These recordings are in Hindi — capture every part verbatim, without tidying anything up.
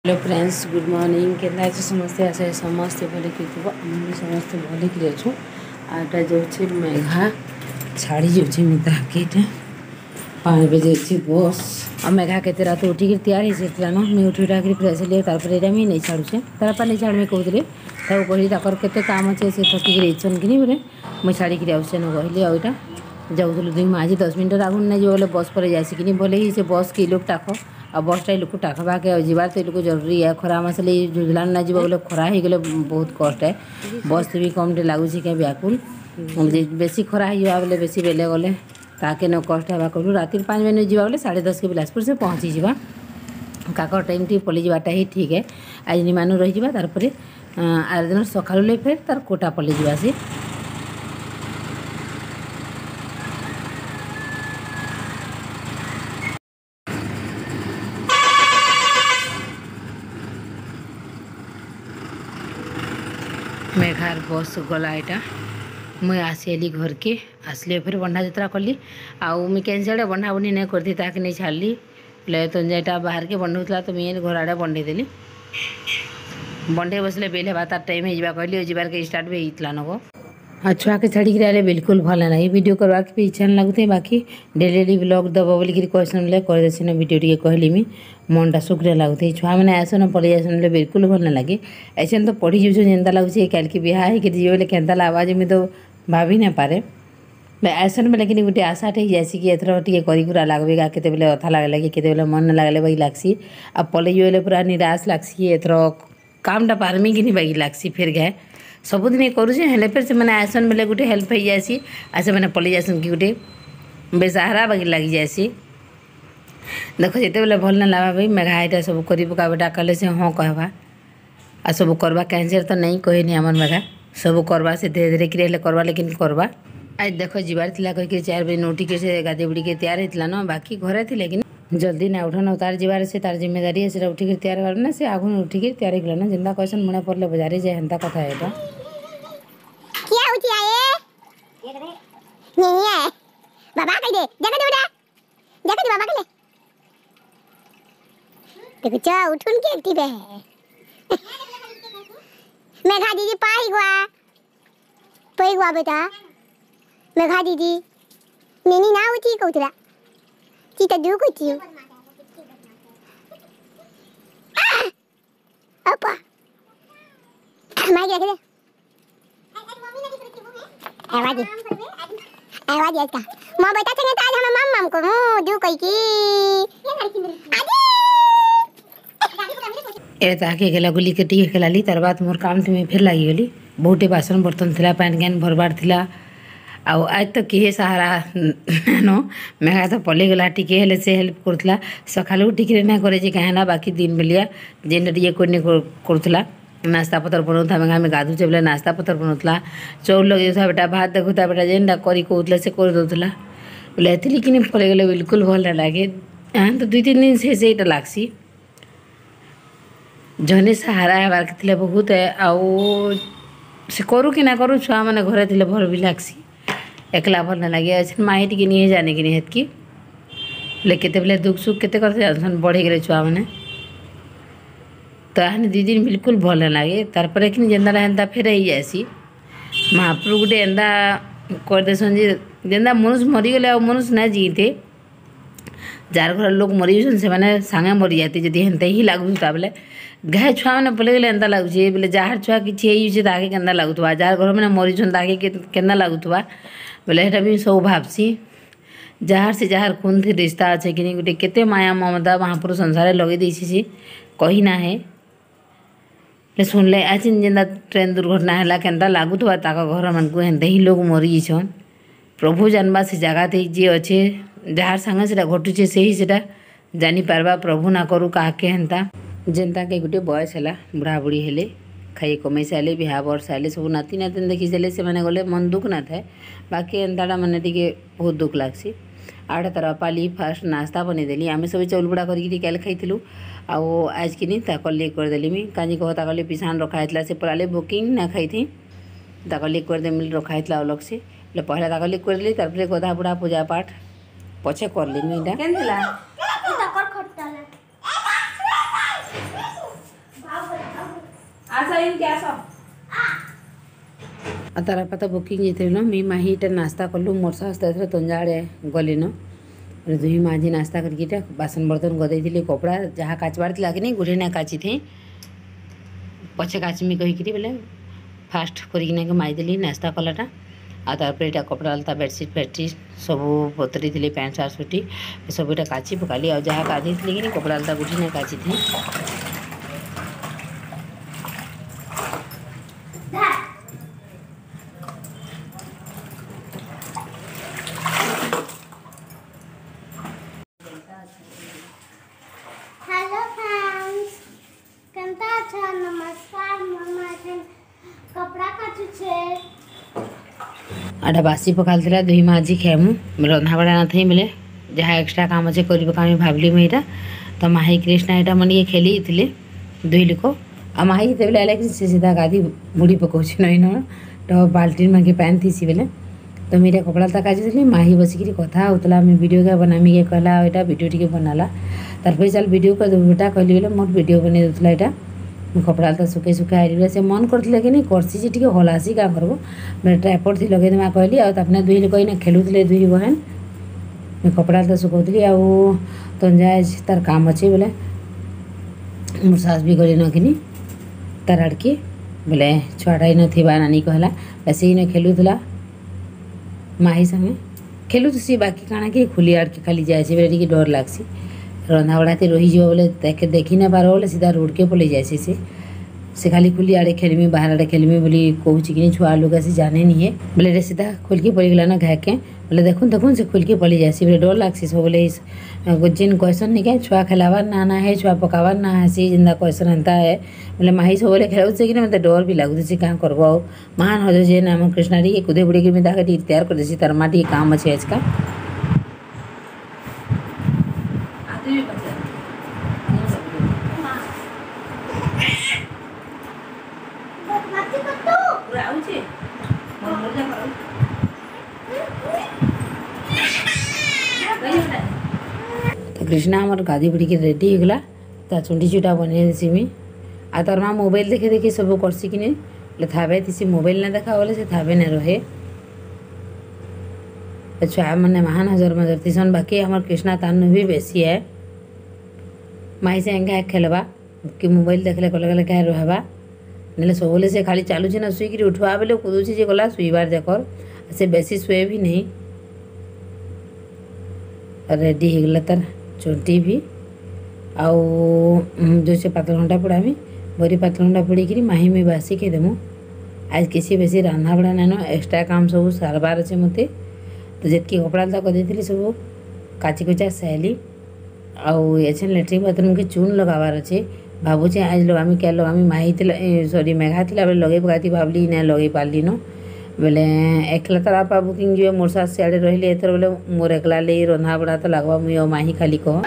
हेलो फ्रेंड्स गुड मॉर्निंग के समस्ते आसे समस्ते भले कि समस्ते भले कि अच्छु आटा जो मेघा छाड़ी जाऊे मिताके पाँच बजे अच्छी बस और मेघा के रात उठिक तैयार हो ना मुझे उठी उठा फिर आसिले तार मुझे नहीं छाड़ुचे तार पा नहीं छाड़ मुझे कहते कही तक के काम अच्छे से थकिक इच्छन कि बोले मुझे छाड़िक आसे न कहली आईटा जाऊँ दुई आज दस मिनट आगु नहीं जो बोले बस पर जासिकिनी भले ही से बस कि लोग टाक आ बसटा लोक टाकबा के जीवार तो लोक जरूरी है खरा मसले जुजलान ना जीव बोले खरा हो गले बहुत कष्ट है बस भी कम टे लगुच क्या व्याकुल बेसी खरा हो बोले बेसी बेले गले ताके न कष्ट है कहलु राति पाँच बजे जावा बोले साढ़े दस के बिलासपुर से पहुँची जा काकर टाइम टी पलि जावाटा ही ठीक है आज निमानु रही जावा तार पर आर दिन सकाळु फेर तार कोटा पलि जावा से मेघार बस गला यहाँ मुई आसिली घर के आसली फिर बंधा यात्रा कली आउ मुझे कैसे बंधा बुढ़ी नहीं करती ताकि नहीं छाड़ी बोले तो जेटा बाहर के बंधुला तो मुझे घर आड़े बंधे देली बंधे बसले बेल है तार टाइम हो कहली जीवार के स्टार्ट भी होता नको और छुआ के छाड़ी आए बिल्कुल भल लगे वीडियो करवा के भी इच्छा लगुते बाकी डेली डेली ब्लॉग दब बोलिक क्वेश्चन बोले करदेसी ना वीडियो टी कहली मी मनटा शुक्रिया लगुते छुआ मैंने आसन पलि आसन बोले बिल्कुल भल लगे ऐसे तो पढ़ी जाऊँ जेनता लगुच कल की बिहा होकर जी बोले केन्ता आवाज मुझे तो भाभी ना पारे आसन में लेकिन गोटे आशाटे जासी कि एथर टे करा लगबे का केते बेले अथा लगे लगे केते बेले मन लगले बाकी लगसी आ पलि बोले पूरा निराश लगसी एथर कामटा पारमी कि नहीं बाकी लगसी फिर गए सबुदिन करुचे हेल्ले फिर से मैंने आसन बेले गोटे हेल्प हो जासी आ से मैंने पलि जासन कि गोटे बेसहारा बाकी लग जासी देख जिते बेले भल ना लगा भाई मेघा यहाँ सब कर पका बेटा कहले से हाँ कहवा आ सब करवा कैंसर तो नहीं कहनी आमर मेघा सब करवा से धीरे धीरे कि करवा लेकिन करवा आज देख जीवार थी कहीकि चार बजे उठिक से गाधे बुड़ी के तैयार होता ना बाकी घरे थी कि जल्दी ना उठन तार जीवार से तार जिम्मेदारी है से उठिक तैयार हो ना से आगु उठिक तैयार हो ना जिंदा क्वेश्चन मुने पड़े बजारे जाए हेन्ता कथा है क्या होती है नहीं है बाबा कह दे जगह दे बेटा जगह दे बाबा के ले देखो चा उठून के एक्टिव है मेघा दीदी पाई गुआ पाई गुआ बेटा मेघा दीदी नेनी ना उठी कहतला चीता दू कहती हो अपा माई क्या करे आवाज आवाज इसका मां बेटा चंगे आज हम मम मम को मु दू कई की ए ताके गेला गुली के टी खेलाली तार बाद मोर काम में फिर लगी गली बहुटे बासन बर्तन थिला पानी ज्ञान भरबार थिला आउ आज तो किए सहारा नो मेघा तो पलि गला टिके हेले से हेल्प करथला सकालू टिके ना करे जे कहना बाकी दिन बेलिया जेन टिके कोने करथला नाश्ता पतर बनाता मेघा में गाधु चले नाश्ता पतर बनाता चौल लगे था बेटा भात देखुता बेटा जेनटा करी कहूला से कर दूला बोले एथली कि पलि गले बिल्कुल भल ना लगे हाँ तो दुई तीन दिन से सेटा लागसी जने सहारा हेबार के थिले बहुत है आउ से करू कि ना करू छुआ मैंने घरे थिले भल भी लागसी एकला भल ना लगे अच्छे माई टी नहीं जाने कि नहीं हेतकी बोले केते बेले दुख सुख केते करते जानसन बढ़े गए छुआ मैंने तो आने दुई दिन बिल्कुल भल ना लगे तार पर कि जेनता हेन्ता फेर ही जासी महाप्रभु गोटे एंता कर देसन जे जेनता मनुष्य मरीगले आ मनुष्य ना जीते जार घर लोग मरी जान से मैंने सांगे मरी जाते जदि हेन्ता ही लगुता बोले गाय छुआ मैंने पलि गले एंता लगुचे बोले जार छुआ किसी ताके केन्ता लगुवा जार घर मैंने मरी छन ताके केन्ता लगुवा बोले हेटा भी सब भावसी जार से जार खून थे रिश्ता अच्छे कि गोटे केते माया ममता महापुरुष संसार लगे देसी से कही ना है सुनले आज जेनता ट्रेन दुर्घटना है केन्ता लगुवा ताक घर मन को हेन्ते ही लोग मरी छन प्रभु जानबा से जगह थे जे अच्छे जार संगे से घटुचे से ही से जानी पारबा प्रभु ना करू काके हेन्ता जेनता के गोटे बयस है बुढ़ा बुढ़ी हेले खाई कमे सारे बिहा वर्ष आए सब नाती नातिन देखी सारे से मैंने गले मन दुख ना थाए बाकी एंताटा मैंने टी बहुत दुख लगसी आठ तार पाली फास्ट नाश्ता बनईदेली आम सब चाउल बुड़ा करके कल खाई आउ आज कि ताकली करदेली मी काजी कह ताकली पिसान रखाई से पलाले बुकिंग ना खाई थी ताकली करदेमी रखाई अलग से पहला ताकली करदेली तार गधा बुढ़ा पूजा पाठ पछे करली मी आसा इनके आसा आ तारा पता बुकिंग जेते न मी माही टा नाश्ता करलु मोर सास तथरा तंजाड़े गली न दुही माझी नाश्ता करके टा बासन बर्तन गदे दिली कपड़ा जहाँ काचबार थी कि गुड़े ना काची थे पछे काचमी कहीकि बोले फास्ट कर मारिदेली नाश्ता कलाटा आ तारपर यहाँ कपड़ा लता बेडसीट फेडसीट सब बतरी थी पैंट सार्ट सुटी सब यहाँ काची पकाली आ जहाँ गाधे थी कि कपड़ा लता गुठी ना काची थे हेलो फ्रेंड्स केनता अच्छा नमस्कार मम्मा एखन कपड़ा काटू छे आटा बासी पकाल थिला दुही माझी खेमु रंधा बड़ा ना थई मिले जहाँ एक्स्ट्रा काम अच्छे कर भावली मुझे यहाँ तो माही कृष्णा यहाँ मन ये खेली थे दुई लोक आ माही जिते आला कि से सीधा गाधी मुड़ी पकाऊँ नई न तो बाल्टीन मांगे पानी थीसी बेले तो मेरा कपड़ा तक काजी माही बसिक कथा होता वीडियो क्या बनामी ये कहला यहाँ वीडियो टी बनाला तार चल वीडियो कर बेटा कहली बोले मोर वीडियो बन दूसरा यहाँ मुझे कपड़ा तो सुखे सुखे आई से मन करते कि नहीं करसी टी हलासी क्या करब मैं ट्राइपड थी लगे देमा कहली आपने दुई लोक इना खेलुले दुई बहन मैं कपड़ा तो सुखाऊली आउ तंजाज तार काम अच्छे बोले मोर सास भी गली नखिनी तार आड़के बोले छुआटा इन थी नानी कहला से इन खेलुला माही संगे खेलु तो सी बाकी काଣା कि खुली आड़के खाली जाए बोले डर लगसी रंधा बड़ा थे रही बोले देखे देखी ना पार बोले सीधा रोड के पलि जाए से से खाली खुली आड़े खेलमी बाहर आड़े खेलमी बोली कहूँ कि छुआ लोग ऐसे जाने नहीं है बोले रे सीधा खुल के पड़ गला ना घा के बोले देखुन देखुन से खुल के पलि जाए बोले डर लगसी सब बोले जिन क्वेश्चन नहीं क्या छुआ खेलाबार ना ना है छुआ पकाबार ना है सी जिंदा क्वेश्चन एंता है बोले माही सब बोले खेल कि मतलब डर भी लगुच क्या करब आ महान हज जे नाम कृष्णा टी कूदे बुड़े कि तैयार कर देसी तार माटी काम अच्छे आज का तो कृष्णा हमार गाधी बुड़ी के रेडी होगला ता चुंडी चुटा बने देसी मी आ तार माँ मोबाइल देखे देखे सब करसी कि नहीं थाबे थी मोबाइल ना देखा बोले से थाबे ना रहे छुआ मैंने महान हजर मजर थीसन बाकी हमार कृष्णा तान भी बेसी है माही से एंगा खेलबा कि मोबाइल देखले कल कल क्या रहबा ना सब बोले से खाली चालू ना शुईक उठवा बेले कूदुची जे गला शुईबार जाकर से बेसी शुए भी नहीं रेडी होगला तार चुंटी भी आउ जो से पातल घंटा पड़ामी बरी पातल घंटा पड़ी माही में बासी के देमु आज किसी बेसी रंधा बड़ा नान एक्स्ट्रा काम सब सारबार अच्छे मत तो जितकी कपड़ा लता कर सब काची कुचा साइली आउ एछन लेट्रिन बाथरूम के चून लगाबार अच्छे भावुचे आज लगामी क्या लगामी माही सॉरी मेघा थी बोले लगे पकाती भावली ना लगे पार्ली न बोले एकला तार आपा बुकिंग जो मोर सास सियाड़े रही एथर बोले मोर एकला ले रंधा बड़ा तो लगवा मुई माही खाली कह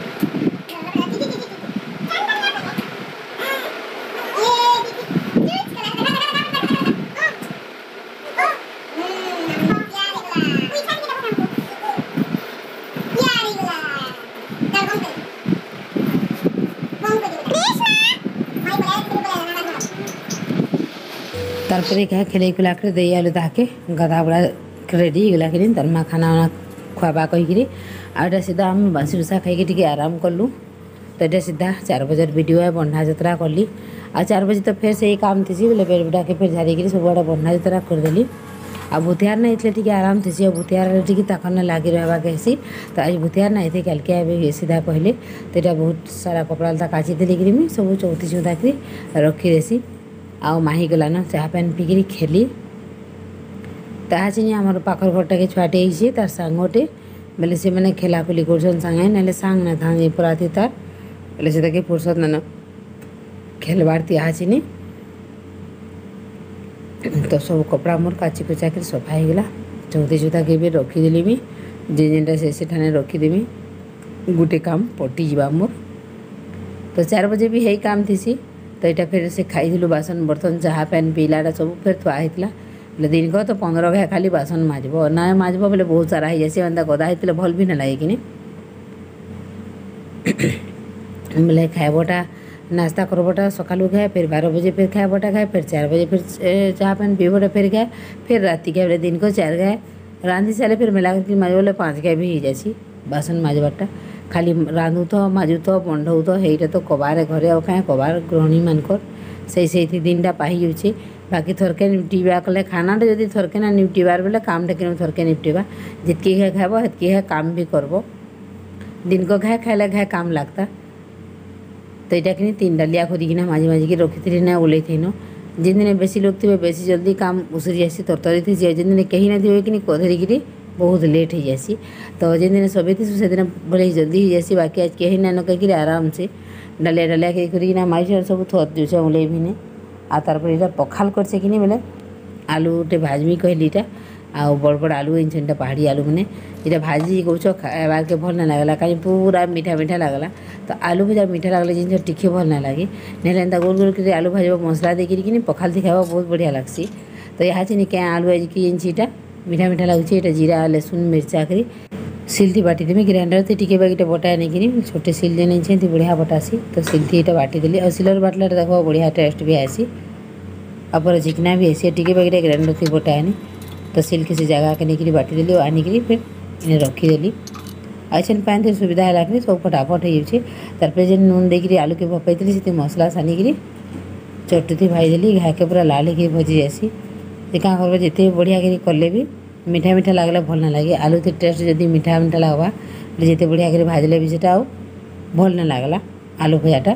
तारपरे क्या खेले खुला कर दे आलू ताके गधा बड़ा रेडी होगला कि तार माँ खाना वाना खुआबा कहीकि आटा सीधा आम बासी बुसा खाई टी आराम कलु तो ये सीधा चार बजे वीडियो है बन्हा जतरा कली आ चार बजे तो फिर से काम थी बोले पेट बुटा के फिर झाड़ी सब आड़े बन्हा जतरा करदेली आ भूतियार ना थे टी आराम थी भूतियार टी ताकन लगी रहा कैसी तो आज भूतियार ना थे कल के सीधा कहले तो यहाँ बहुत सारा कपड़ा लता काची देली मुझे सब चौथी चौथा कर रखी देसी आउ माही गला न चाह पानी पीकरी खेली ताहा चिनी आमर पाखर घरटा के छुआटे ही तार सांगटे बोले से मैंने खेला खुली कर सांगे ना सांग ना था पूरा थी तार बोले से तक फुर्सत ना खेलबार तिहा चिनी तो सब कपड़ा मोर काची कुचा कर सफा होगला चौथी चौथा के भी रखीदेली मी जे जेनटा से सेठाने रखीदेमी गोटे काम पटी जा मोर तो चार बजे भी यही काम थी तो यहाँ फिर से खाई बासन बर्तन चाह पैन पीलाटा सब फिर थुआला बोले दिन को तो पंद्रह घा खाली बासन माजब ना माजब बोले बहुत सारा हो जाए एंता गदा होते भल भी ना लगे कि बोले खाइबटा नाश्ता करबटा सकालू खाए, फिर बारह बजे फिर खाएबटा खाए, फिर चार बजे फिर चाह पानी पीबटा फिर खाए, फिर राति खाए दिन को चार खाए रांधि सारे फिर मेला करके माजबले पाँच खाए भी हो जासी बासन माजबाटा खाली रांधु तो माजु तो बंधौ तो हेटा तो कबार घरे आ क्या कबार गृहिणी मानकर से से दिनटा पाही जाऊे बाकी थरके निपटा कले खानाटा जब थरके ना निपटार बेले कामटा कि थरके निपटा जितकी खाए खाब हेतकी खाए काम भी करब दिन को खाए खाइले खाए काम लगता तो यहाँ कि तीन डालिया खोदिकिना माझे माझिकी रखी ना ओल्लै थी न जिन दिन बेसी लोग थे बेसी जल्दी काम उसरी आसी तरतरी थी जिन दिन कहीं ना थे कि धरिकी बहुत लेट हो जासी तो जिन दिन सभी थी से दिन भले जल्दी हो जासी बाकी आज कहीं ना कहीं आराम से डालिया डालिया कहीं करना माई सब थत दूचे ओल्लै भी नहीं आ तार यहाँ पखाल करसे कि बोले आलू गोटे भाजमी कहली इटा आ बड़ बड़ आलू इनटा पहाड़ी आलू मैंने ये भाजी कौच खाबार के भल ना लगला कहीं पूरा मीठा मीठा लगला तो आलू भजा मीठा लगले जिन टिके भल ना लगे ना एंता गोल गोल कर आलू भाजब मसला देकर पखाल थी खावा बहुत बढ़िया लगसी तो यहाँ चिनी क्या आलू आज की इनटा मीठा मीठा लगुच ये जीरा लसुन मिर्चा करी सिल थी बाटी देमी ग्राइंडर थी टिके बाकी बटा नहीं छोटे सिल जे नहीं थी बढ़िया बटासी तो सिल थी ये बाटी देली और सिलर बाटला देख बढ़िया टेस्ट भी आसी आप चिकना भी आसी टिके बाकी ग्राइंडर थी बटानी तो सिल किसी जगह के नहीं बाटी देली और आनिक फिर इन्हें रखीदेली ऐसे पान थी सुविधा है सब फटाफट हो जाए जो नून देकर आलू के भपाई से मसला सानिक चटू थी भाईदेली घा के पूरा लाल हो भजी जासी क्या कर जिते बढ़िया कर कले भी मीठा मीठा लगले भल ना लगे आलू थी टेस्ट जब मीठा मीठा लगवा जिते बढ़िया कर भाजले भी से भल ना लगला आलू भजाटा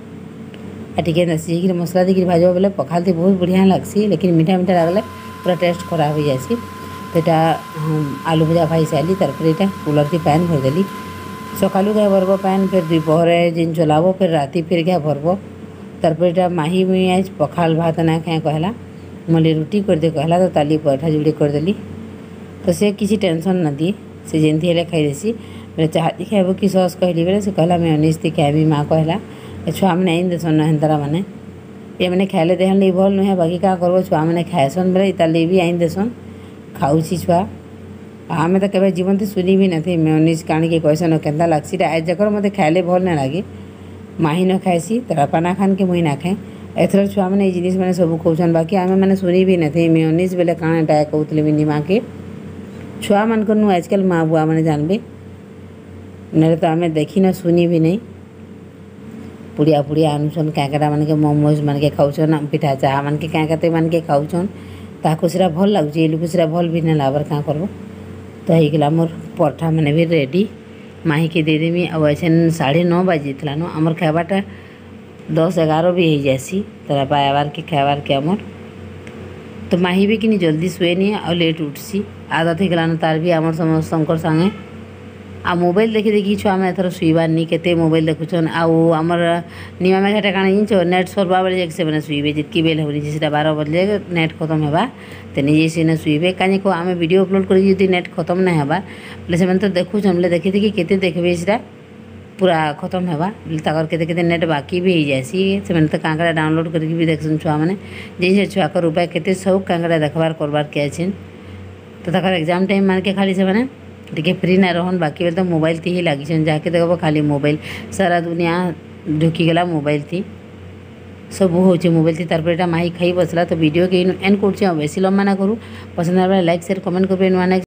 आ टे सीख मसला देकर भाजब बोले पखाल थी बहुत बढ़िया लगसी लेकिन मीठा मीठा लगले पूरा टेस्ट खराब हो जासी तो यहाँ आलू भजा भाई सारी तरफ यहाँ कूलर की पैन भरदेली सकालू क्या भरब पैन फिर दुपहरे जिन चलाब फिर राति फिर क्या भरब तरफ यहाँ माही मुई आज पखाल भात ना क्या कहला मल्ली रुटी कर दे कहला तो ताली पराठा जोड़ी करदेली तो से किसी टेंशन ना दिए से जेमती हेल्ले खाईदेसी बोले चाहती खाइब कि सस कहली बोले से कहला मैं अनिश थी खाइबी माँ कहला छुआ मैंने आई देसन हेन्तारा मैंने ये मैंने खाइले देहन लगे भल नुहे बाकी क्या करब छुआ मैंने खाएसन बोले तार लगे भी आई देसन खाऊँची छुआ आमे तो केवे जीवन सुनी भी नहीं मैं अनिश काणी के कहसन केन्ता लगसी आज जकर मत खाइले भल ना लगे माही न खाएसी तार पाना खान के मुई ना खाए एथर छुआ मैंने जिनिस मैंने सब कौन बाकी आमे मैंने सुनी भी नहीं मैं अनिश बेले काଣା टा कहते मिनी माँ के छुआ मान नु आजकल माँ बुआ मैंने जानबे ना तो आमे देखी न सुनी भी नहीं पुड़िया पुड़िया आनुछन कैंकड़ा मान के मोमोज मान के खाऊन पिठा चाहा मान के कैंकते मान के खाऊन ताको सीरा भल लगुच ये लोग सीरा भल भी ना लाबर क्या करब तो होगा मोर पराठा मैंने भी रेडी माही के दे देमी अब ऐसे साढ़े नौ बजे थी न आमर खाबाटा दस एगार भी हो जासी तारा पायाबार के खाबार के आमर तो माही भी कि जल्दी शुए नहीं और लेट उठसी आदत हो गलान तार भी आमर समस्त संगे आ मोबाइल देखी देखी छुआ मैंने एथर शुइबार नहीं केते मोबाइल देखुन आमर निमा मेघाटा काଣା जिन नेट सरवा बेले जाके से शुइबे जितकी बेल हो से बारह बजे नेट खत्म होगा तो निजे से शुइबे कहीं को आम वीडियो अपलोड कर नेट खत्म ना होगा बोले से तो देखुन बोले देखी देखी केते देखबे से पूरा खत्म होगा तक केते केते नेट बाकी भी हो जासी से तो कांकड़ा डाउनलोड करके भी देखसन छुआ मैंने जैसे छुआ कर उपाय केते सब कांकड़ा देखबार करबार के आछिन तो तक एग्जाम टाइम मान के खाली से मैंने टे फ्री ना रहन बाकी बेले तो मोबाइल थी ही लगी जाके देखो खाली मोबाइल सारा दुनिया ढुकीगला मोबाइल थी सब हो मोबाइल थी तार यहाँ माही खाई बसला तो वीडियो के एंड कर बेसी लम्बा ना करूँ पसंद लाइक शेयर कमेंट कर